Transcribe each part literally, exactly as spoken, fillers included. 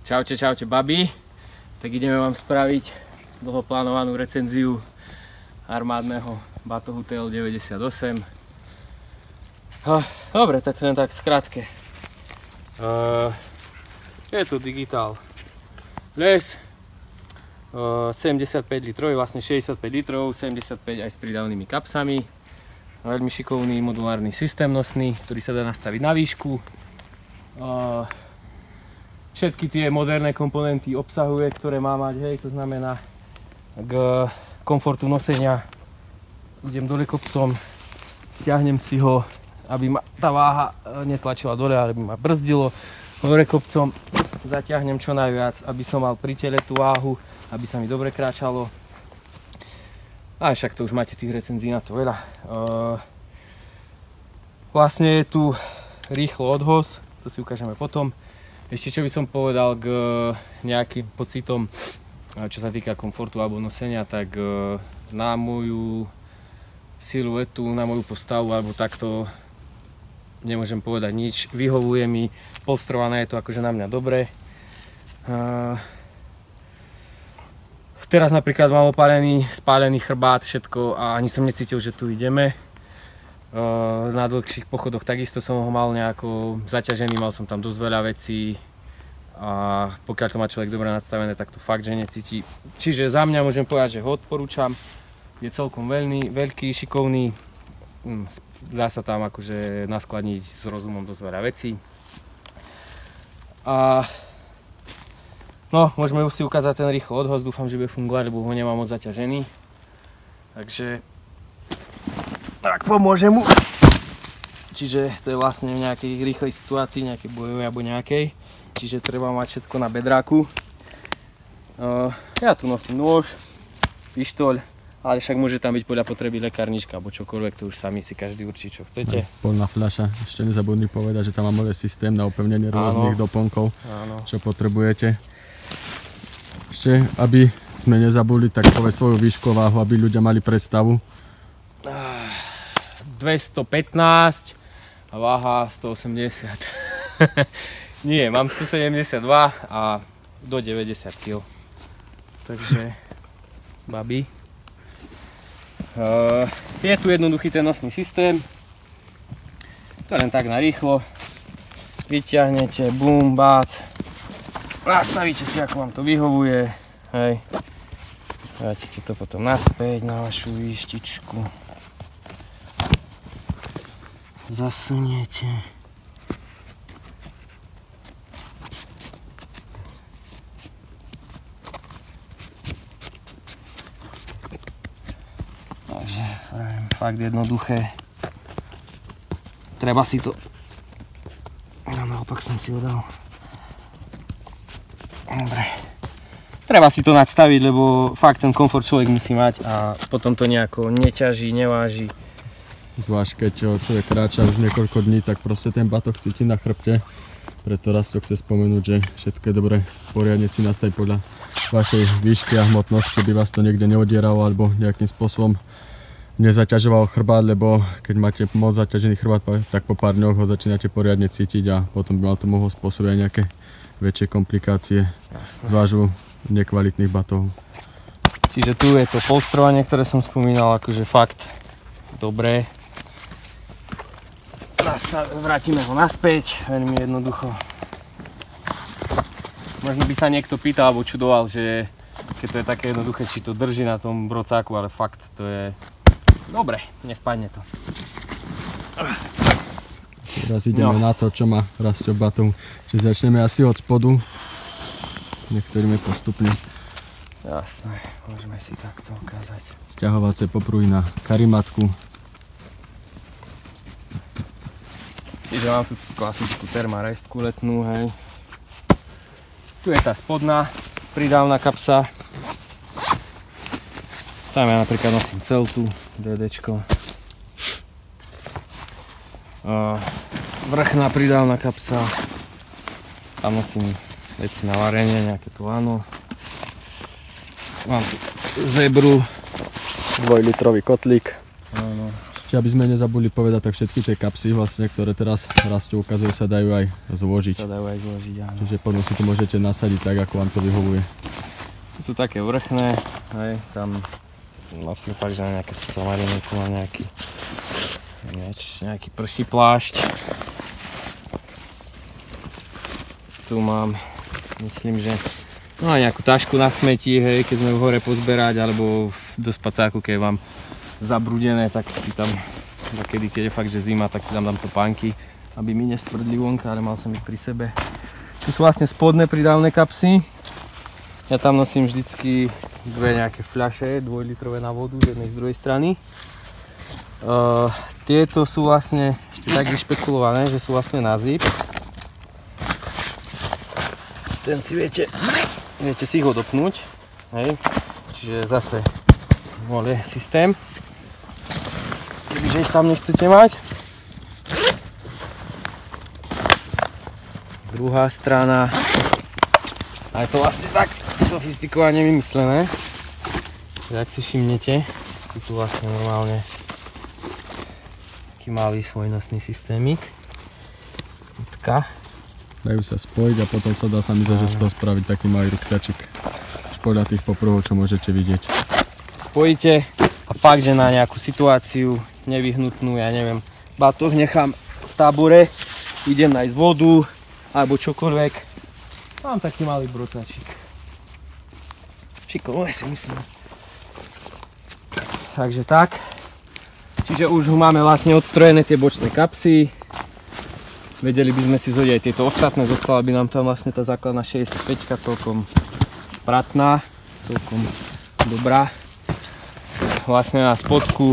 Čaute, čaute babi. Tak ideme vám spraviť dlhoplánovanú recenziu armádneho batohu T L deväťdesiatosem. Dobre, tak len tak skrátke. Uh, je tu digitál les, uh, sedemdesiatpäť litrov, vlastne šesťdesiatpäť litrov, sedemdesiatpäť aj s pridavnými kapsami. Veľmi šikovný modulárny systém nosný, ktorý sa dá nastaviť na výšku. Uh, Všetky tie moderné komponenty obsahuje, ktoré má mať, hej, to znamená k komfortu nosenia. Idem dole kopcom, stiahnem si ho, aby ma tá váha netlačila dole, ale aby ma brzdilo. Hore kopcom zaťahnem čo najviac, aby som mal pri tele tú váhu, aby sa mi dobre kráčalo. A však to už máte tých recenzií na to veľa. Vlastne je tu rýchlo odhoz, to si ukážeme potom. Ešte čo by som povedal k nejakým pocitom, čo sa týka komfortu alebo nosenia, tak na moju siluetu, na moju postavu alebo takto nemôžem povedať nič. Vyhovuje mi, polstrované je to akože na mňa dobre. Teraz napríklad mám opálený, spálený chrbát, všetko a ani som necítil, že tu ideme. Na dlhších pochodoch takisto som ho mal nejako zaťažený, mal som tam dosť veľa vecí a pokiaľ to má človek dobre nadstavené, tak to fakt, že necíti. Čiže za mňa môžem povedať, že ho odporúčam, je celkom veľný, veľký, šikovný, dá sa tam akože naskladniť s rozumom dosť veľa vecí. A no, môžeme si ukázať ten rýchlo odhoz, dúfam, že bude fungovať, lebo ho nemám moc zaťažený. Takže tak pomôže mu. Čiže to je vlastne v nejakej rýchlej situácii, nejakej bojovej alebo nejakej. Čiže treba mať všetko na bedráku. Uh, ja tu nosím nôž, pištoľ, ale však môže tam byť podľa potreby lekárnička alebo čokoľvek, to už sami si každý určí, čo chcete. Aj, polná fľaša. Ešte nezabudni povedať, že tam máme systém na upevnenie rôznych Áno. doplnkov, Áno. čo potrebujete. Ešte, aby sme nezabudli, tak povedz svoju výšku váhu, aby ľudia mali predstavu. dvestopätnásť a váha stoosemdesiat. Nie, mám stosedemdesiatdva a do deväťdesiat kilogramov. Takže, babi. Uh, je tu jednoduchý ten nosný systém. To len tak na rýchlo. Vyťahnete, bum, bác. Nastavíte si, ako vám to vyhovuje. Hej. Vrátite to potom naspäť na vašu výštičku. Zasuniete. Takže fakt jednoduché. Treba si to... No, naopak som si ho dal. Dobre. Treba si to nadstaviť, lebo fakt ten komfort človek musí mať a potom to nejako neťaží, neváži. Zvlášť keď človek kráča už niekoľko dní, tak proste ten batoh cíti na chrbte. Preto Rasto chce spomenúť, že všetko je dobre poriadne si nastaviť podľa vašej výšky a hmotnosti, aby vás to niekde neodieralo alebo nejakým spôsobom nezaťažoval chrbát, lebo keď máte moc zaťažený chrbát, tak po pár dňoch ho začínate poriadne cítiť a potom by mal to mohlo spôsobiť aj nejaké väčšie komplikácie z vášho nekvalitných batohov. Čiže tu je to polstrovanie, ktoré som spomínal, akože fakt dobré. Vrátime ho naspäť, veľmi jednoducho. Možno by sa niekto pýtal alebo čudoval, že keď to je také jednoduché, či to drží na tom brocáku, ale fakt to je dobre, nespadne to. Teraz ideme no. na to, čo má Rastio batohu. Čiže začneme asi od spodu. Niektorými postupne. Jasné, môžeme si takto ukázať. Sťahovacie popruhy na karimatku. Čiže mám tu klasickú Thermarestku letnú, hej. Tu je tá spodná pridávna kapsa. Tam ja napríklad nosím celtu, DDčko. Vrchná pridávna kapsa. Tam nosím veci na varenie, nejaké tu áno. Mám tu zebru, dvojlitrový kotlík. Áno, Čiže aby sme nezabudli povedať, tak všetky tie kapsy vlastne, ktoré teraz Rastio ukazuje, sa dajú aj zložiť. Sa dajú aj zložiť, áno. Čiže potom si to môžete nasadiť tak, ako vám to vyhovuje. Sú také vrchné, hej, tam nosím fakt, že na nejaké samariny, tu mám nejaký, nieč, nejaký prší plášť. Tu mám, myslím, že no a nejakú tašku na smeti, hej, keď sme v hore pozberať, alebo do spacáku, keď vám zabrudené, tak si tam, kedy, keď je fakt, že zima, tak si tam dám topánky, aby mi nestvrdli vonka, ale mal som ich pri sebe. Tu sú vlastne spodné pridávne kapsy. Ja tam nosím vždycky dve nejaké fľaše, dvojlitrové na vodu z jednej z druhej strany. Uh, tieto sú vlastne ešte tak vyšpekulované, že sú vlastne na zips. Ten si viete, viete si ich odopnúť, hej. Čiže zase je systém, kebyže ich tam nechcete mať. Druhá strana, a je to vlastne tak sofistikovane vymyslené, že ak si všimnete, sú tu vlastne normálne taký malý svojnosný systémik. Utka. Dajú sa spojiť a potom sa dá sa mi zdá, že z toho spraviť taký malý ruksačik. Už podľa tých popruhov, čo môžete vidieť. Spojíte a fakt, že na nejakú situáciu nevyhnutnú, ja neviem, batoh nechám v tábore, idem nájsť vodu alebo čokoľvek. Mám taký malý brocačík. Šikovné si myslím. Takže tak. Čiže už máme vlastne odstrojené tie bočné kapsy. Vedeli by sme si zhodiť aj tieto ostatné, zostala by nám tam vlastne tá základná šesťdesiatpäť celkom spratná, celkom dobrá. Vlastne na spodku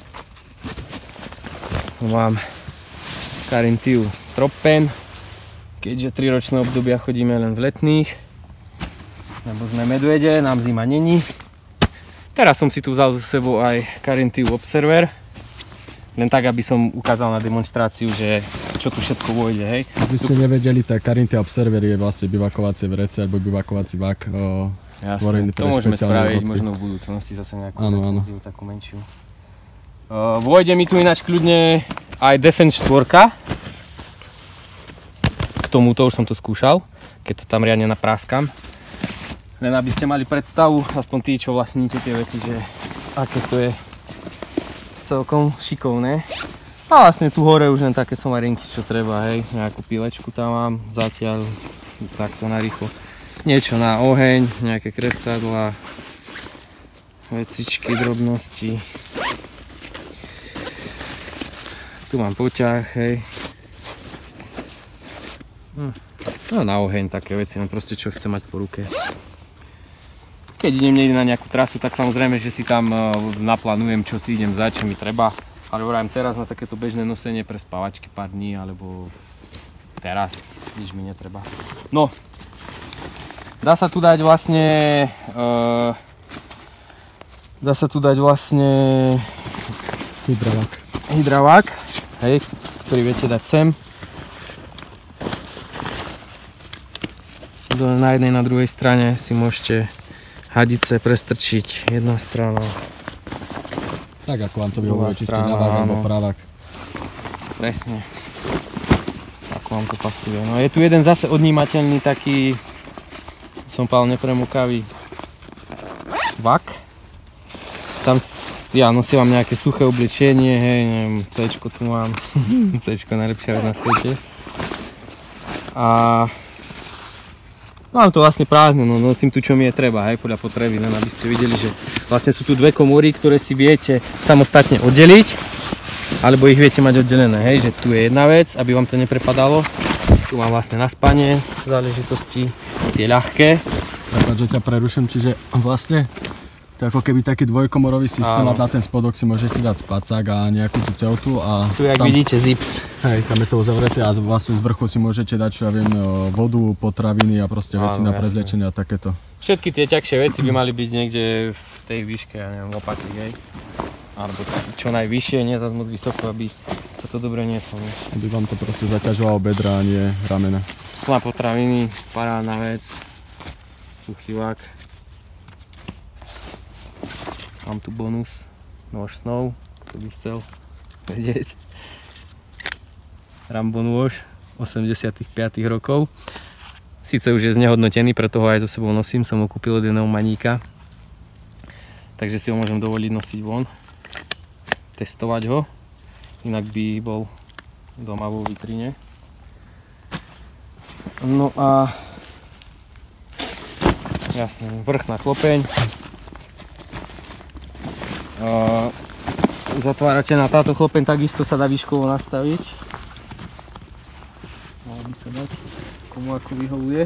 mám Carinthia Tropen, keďže tri ročné obdobia chodíme len v letných, lebo sme medvede, nám zima není. Teraz som si tu vzal so sebou aj Carinthia Observer, len tak, aby som ukázal na demonstráciu, že čo tu všetko vôjde, hej. Aby ste nevedeli, tak Carinthia Observer je vlastne bivakovacie vrece alebo bivakovací vak. O, Jasné, to môžeme spraviť odlodky. Možno v budúcnosti zase nejakú recenziu, takú menšiu. Uh, vôjde mi tu ináč kľudne aj Defense štyri. K tomuto už som to skúšal, keď to tam riadne napráskam. Len aby ste mali predstavu, aspoň tí, čo vlastníte tie veci, že aké to je celkom šikovné. A vlastne tu hore už len také somarinky, čo treba, hej. Nejakú pilečku tam mám, zatiaľ takto narýchlo. Niečo na oheň, nejaké kresadlá, vecičky, drobnosti. Tu mám poťah, hej. No na oheň také veci, no proste čo chcem mať po ruke. Keď idem niekde na nejakú trasu, tak samozrejme, že si tam naplánujem, čo si idem vzať, čo mi treba. Ale hovorím teraz na takéto bežné nosenie pre spavačky pár dní, alebo teraz nič mi netreba. No, dá sa tu dať vlastne, uh, dá sa tu dať vlastne hydravák. hydravák, hej, ktorý viete dať sem. Na jednej, na druhej strane si môžete hadice prestrčiť, jedna strana. Tak ako vám to vyhovuje, či ste ľavák alebo pravák. Presne. Ako vám to pasuje. No je tu jeden zase odnímateľný taký, som povedal, nepremúkavý vak. Tam ja nosím vám nejaké suché oblečenie, hej, neviem, C-čko tu mám. C-čko najlepšia vec na svete. A mám to vlastne prázdne, no nosím tu, čo mi je treba, hej, podľa potreby, len aby ste videli, že vlastne sú tu dve komory, ktoré si viete samostatne oddeliť, alebo ich viete mať oddelené, hej, že tu je jedna vec, aby vám to neprepadalo. Tu mám vlastne na spanie záležitosti, tie ľahké. Prepáč, že ťa preruším, čiže vlastne to je ako keby taký dvojkomorový systém. Áno. A na ten spodok si môžete dať spacák a nejakú tú celtu a tu, jak tam, vidíte, zips. Hej, tam je to uzavreté a vlastne z vrchu si môžete dať, čo ja viem, vodu, potraviny a proste veci na prezliečenie a takéto. Všetky tie ťažšie veci by mali byť niekde v tej výške, ja neviem, lopaty, hej. Alebo čo najvyššie, nie zase moc vysoko, aby sa to dobre nieslo. Aby vám to proste zaťažovalo bedra a nie ramena. Na potraviny, parádna vec, suchý vak. Mám tu bonus, nôž snov, kto by chcel. vedieť. Rambo nôž osemdesiatych piatych rokov. Sice už je znehodnotený, preto ho aj so sebou nosím, som ho kúpil od jedného maníka. Takže si ho môžem dovoliť nosiť von, testovať ho, inak by bol doma vo vitrine. No a jasne, vrch na klopeň. Zatvárate na táto klopeň, takisto sa dá výškovo nastaviť. Malo by sa dať, komu ako vyhovuje.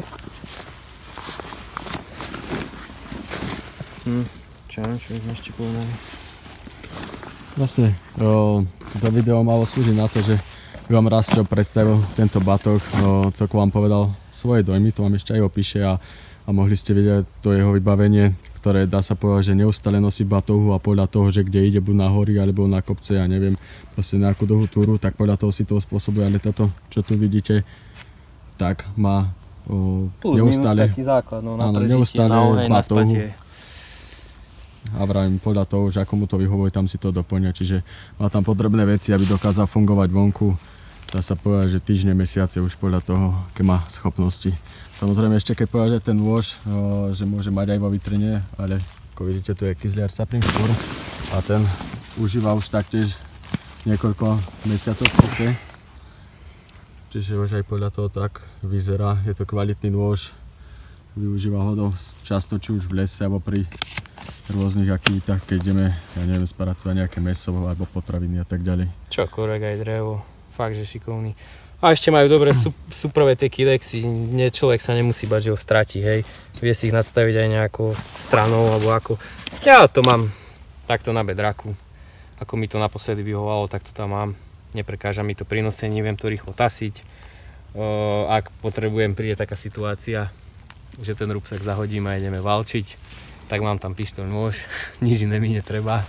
Hm. Čo, čo sme ešte povedali? Vlastne, o, to video malo slúžiť na to, že by vám Rastio predstavil tento batoh, o, celkovo vám povedal svoje dojmy, to vám ešte aj opíše a, a mohli ste vidieť to jeho vybavenie, ktoré dá sa povedať, že neustále nosí batohu a podľa toho, že kde ide, buď na hory alebo na kopce, ja neviem, proste nejakú dlhú túru, tak podľa toho si to spôsobuje, ale toto, čo tu vidíte, tak má o, plus neustále, minus taký základ, no, na áno, prežitie, neustále na oheň, na batohu. spatie. A vravím, podľa toho, že ako mu to vyhovuje, tam si to doplňa, čiže má tam potrebné veci, aby dokázal fungovať vonku. Dá sa povedať, že týždne, mesiace už podľa toho, aké má schopnosti. Samozrejme ešte keď povedať, že ten nôž, že môže mať aj vo vitrine, ale ako vidíte, tu je Kizzler Supreme Sport a ten užíva už taktiež niekoľko mesiacov v kuse. Čiže už aj podľa toho tak vyzerá, je to kvalitný nôž, využíva ho dosť často, či už v lese alebo pri rôznych aktivitách, keď ideme, ja neviem, spracovať nejaké mäso alebo potraviny a tak ďalej. Čokoľvek, aj drevo, fakt, že šikovný. A ešte majú dobré súprové tie kilexy, nie, človek sa nemusí bať, že ho stratí, hej. Vie si ich nadstaviť aj nejakou stranou alebo ako. Ja to mám takto na bedraku. Ako mi to naposledy vyhovalo, tak to tam mám. Neprekáža mi to pri nosení, viem to rýchlo tasiť. Ak potrebujem, príde taká situácia, že ten rúbsak zahodím a ideme valčiť, tak mám tam pištoľ, nôž, nič iné mi netreba.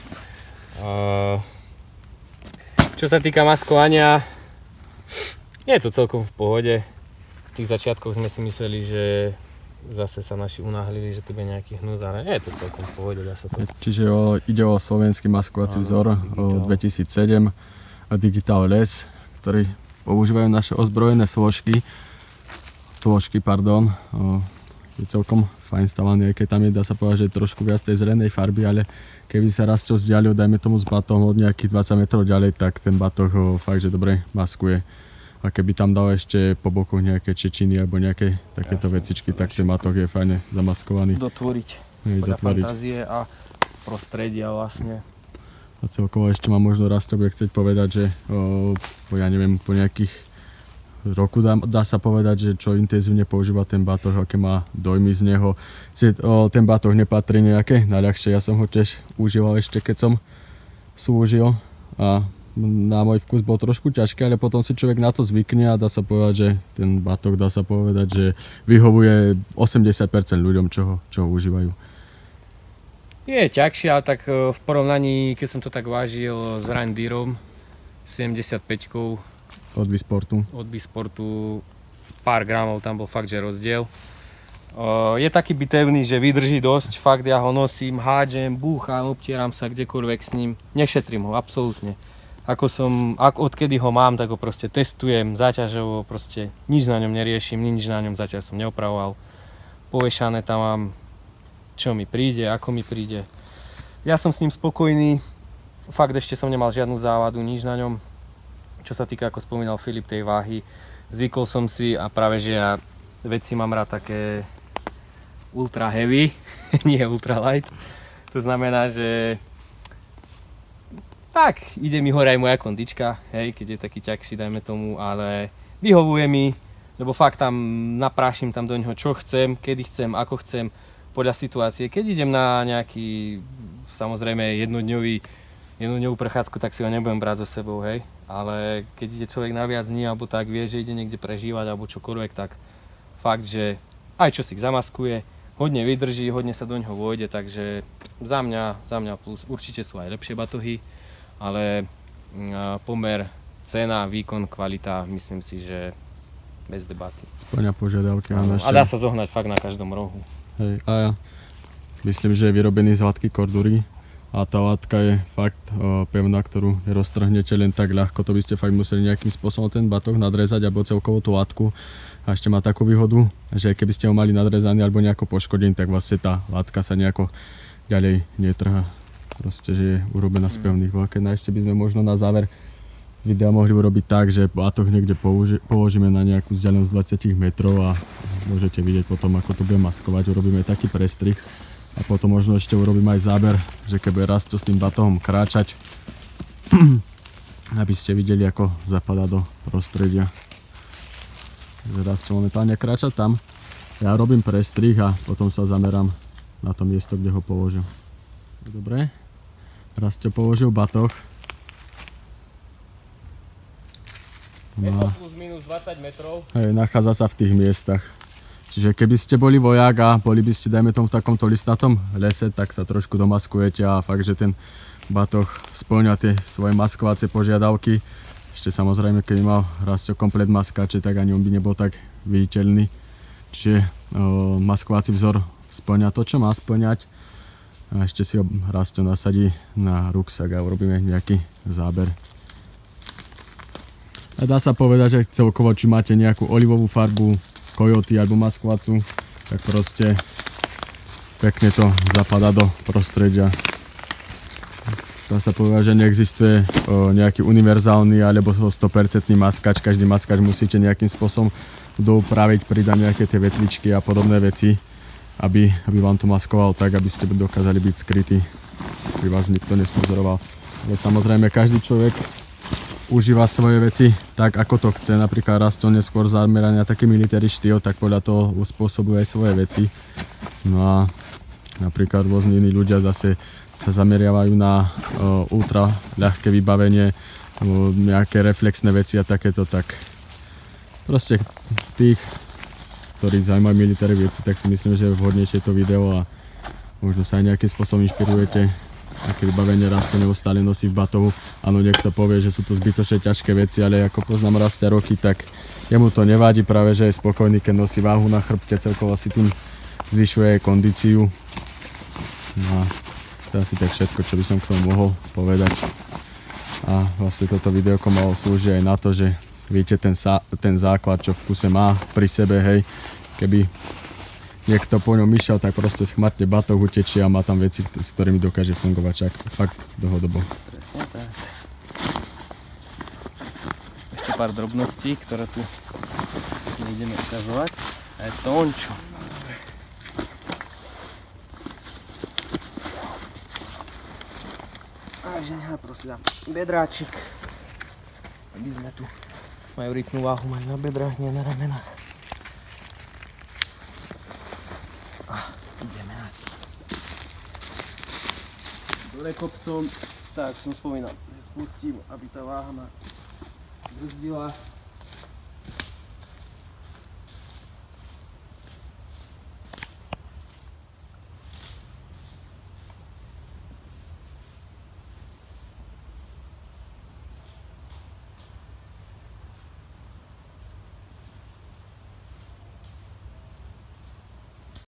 Čo sa týka maskovania, je to celkom v pohode. V tých začiatkoch sme si mysleli, že zase sa naši unáhlili, že to bude nejaký hnus, ale je to celkom v pohode, dá sa to. Čiže o, ide o slovenský maskovací vzor od dvetisícsedem a Digital Les, ktorý používajú naše ozbrojené složky. Složky, pardon. O, je celkom fajn stavaný, aj keď tam je, dá sa povedať, že trošku viac tej zelenej farby, ale keby sa Rastio vzdialil, dajme tomu s batohom od nejakých dvadsať metrov ďalej, tak ten batoh ho fakt, že dobre maskuje. A keby tam dal ešte po boku nejaké čečiny alebo nejaké takéto Jasne, vecičky, tak ten batoh je fajne zamaskovaný. Dotvoriť, Hej, podľa dotvoriť. fantázie a prostredia vlastne. A celkovo ešte má možno Rastio bude chcieť povedať, že o, po, ja neviem, po nejakých roku dá, dá sa povedať, že čo intenzívne používa ten batoh, aké má dojmy z neho. Ten batoh nepatrí nejaké najľahšie, ja som ho tiež užíval ešte keď som slúžil a na môj vkus bol trošku ťažký, ale potom si človek na to zvykne a dá sa povedať, že ten batoh dá sa povedať, že vyhovuje osemdesiat percent ľuďom, čo ho, čo ho užívajú. Je ťažšie, ale tak v porovnaní, keď som to tak vážil s Randírom sedemdesiatpäťkou Od Visportu. Od Visportu pár gramov, tam bol fakt, že rozdiel. Uh, je taký bitevný, že vydrží dosť, fakt ja ho nosím, hádžem, búcham, obtieram sa kdekoľvek s ním, nešetrím ho, absolútne. Ako som, ak, odkedy ho mám, tak ho proste testujem, záťažovo, proste nič na ňom neriešim, nič na ňom zatiaľ som neopravoval. Povešané tam mám, čo mi príde, ako mi príde. Ja som s ním spokojný, fakt ešte som nemal žiadnu závadu, nič na ňom. Čo sa týka, ako spomínal Filip, tej váhy, zvykol som si a práve, že ja veci mám rád také ultra heavy, nie ultra light. To znamená, že tak, ide mi hore aj moja kondička, hej, keď je taký ťažší, dajme tomu, ale vyhovuje mi, lebo fakt tam naprášim tam do ňoho, čo chcem, kedy chcem, ako chcem, podľa situácie. Keď idem na nejaký, samozrejme, jednodňový jednodňovú prechádzku, tak si ho nebudem brať so sebou, hej. Ale keď ide človek na viac dní, alebo tak vie, že ide niekde prežívať, alebo čokoľvek, tak fakt, že aj čo si zamaskuje, hodne vydrží, hodne sa do ňoho vojde, takže za mňa, za mňa plus. Určite sú aj lepšie batohy, ale pomer cena, výkon, kvalita, myslím si, že bez debaty. Spĺňa požiadavky. A dá sa zohnať fakt na každom rohu. Hej, a ja myslím, že je vyrobený z hladkej kordury, a tá látka je fakt o, pevná, ktorú roztrhnete len tak ľahko. To by ste fakt museli nejakým spôsobom ten batoh nadrezať alebo celkovú tú látku. A ešte má takú výhodu, že keby ste ho mali nadrezaný alebo nejako poškodený, tak vlastne tá látka sa nejako ďalej netrhá. Proste, že je urobená z pevných vláken. A ešte by sme možno na záver videa mohli urobiť tak, že batoh niekde položíme na nejakú vzdialenosť dvadsať metrov a môžete vidieť potom, ako to bude maskovať. Urobíme taký prestrih a potom možno ešte urobím aj záber, že keď bude Rasto s tým batohom kráčať, aby ste videli, ako zapadá do prostredia. Rasto momentálne kráča tam, ja robím prestrih a potom sa zamerám na to miesto, kde ho položím. Dobre, Rasto položil batoh. Je to plus minus dvadsať metrov. Hej, nachádza sa v tých miestach. Čiže keby ste boli vojak a boli by ste, dajme tomu, v takomto listnatom lese, tak sa trošku domaskujete a fakt, že ten batoh spĺňa tie svoje maskovacie požiadavky. Ešte samozrejme, keď mal Rasto komplet maskače, tak ani on by nebol tak viditeľný. Čiže o, maskovací vzor spĺňa to, čo má spĺňať. A ešte si ho Rasto nasadí na ruksak a urobíme nejaký záber. A dá sa povedať, že celkovo, či máte nejakú olivovú farbu, kojoty alebo maskovacú, tak proste pekne to zapadá do prostredia. Dá sa povedať, že neexistuje o, nejaký univerzálny alebo sto percent maskač. Každý maskač musíte nejakým spôsobom doupraviť, pridať nejaké tie vetvičky a podobné veci, aby, aby vám to maskoval tak, aby ste dokázali byť skrytí, aby vás nikto nespozoroval. Ale samozrejme, každý človek užíva svoje veci tak, ako to chce. Napríklad Rasto neskôr zameraný na taký military štýl, tak podľa toho uspôsobuje aj svoje veci. No a napríklad rôzni iní ľudia zase sa zameriavajú na uh, ultra ľahké vybavenie, uh, nejaké reflexné veci a takéto, tak proste tých, ktorých zaujímajú military veci, tak si myslím, že je vhodnejšie to video a možno sa aj nejakým spôsobom inšpirujete, aké vybavenie Rasto neustále nosí v batohu. Áno, niekto povie, že sú to zbytočne ťažké veci, ale ako poznám Rasta roky, tak jemu to nevadí, práve že je spokojný, keď nosí váhu na chrbte, celkovo si tým zvyšuje kondíciu. No a to je asi tak všetko, čo by som k tomu mohol povedať. A vlastne toto videoko malo slúžiť aj na to, že viete ten, ten základ, čo v kuse má pri sebe, hej, keby niekto po ňom išiel, tak proste schmatne batoh, utečie a má tam veci, s ktorými dokáže fungovať čak, fakt dlhodobo. Presne tak. Ešte pár drobností, ktoré tu ideme ukazovať. A je tončo. A ženia, prosím, bedráčik. Aby sme tu majú rytnú váhu, majú na bedrách, nie na ramenách. Ideme na to. Dole kopcom, tak som spomínal, že spustím, aby tá váha ma brzdila.